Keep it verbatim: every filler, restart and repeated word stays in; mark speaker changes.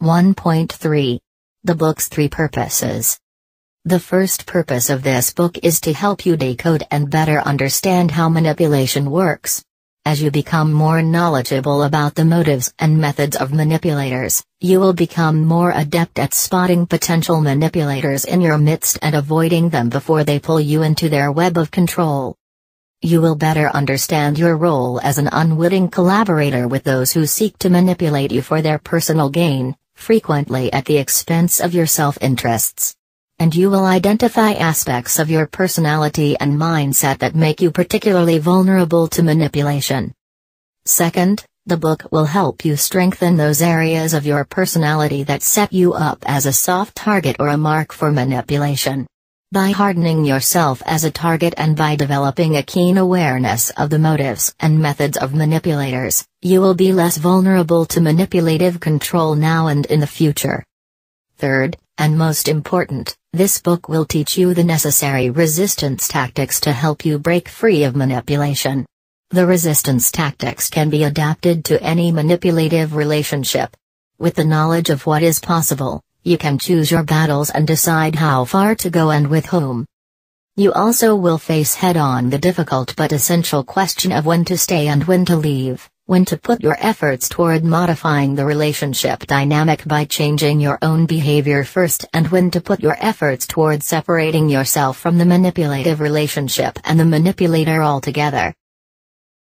Speaker 1: one point three. The book's three purposes. The first purpose of this book is to help you decode and better understand how manipulation works. As you become more knowledgeable about the motives and methods of manipulators, you will become more adept at spotting potential manipulators in your midst and avoiding them before they pull you into their web of control. You will better understand your role as an unwitting collaborator with those who seek to manipulate you for their personal gain, frequently at the expense of your self-interests. And you will identify aspects of your personality and mindset that make you particularly vulnerable to manipulation. Second, the book will help you strengthen those areas of your personality that set you up as a soft target or a mark for manipulation. By hardening yourself as a target and by developing a keen awareness of the motives and methods of manipulators, you will be less vulnerable to manipulative control now and in the future. Third, and most important, this book will teach you the necessary resistance tactics to help you break free of manipulation. The resistance tactics can be adapted to any manipulative relationship. With the knowledge of what is possible, you can choose your battles and decide how far to go and with whom. You also will face head-on the difficult but essential question of when to stay and when to leave, when to put your efforts toward modifying the relationship dynamic by changing your own behavior first, and when to put your efforts toward separating yourself from the manipulative relationship and the manipulator altogether.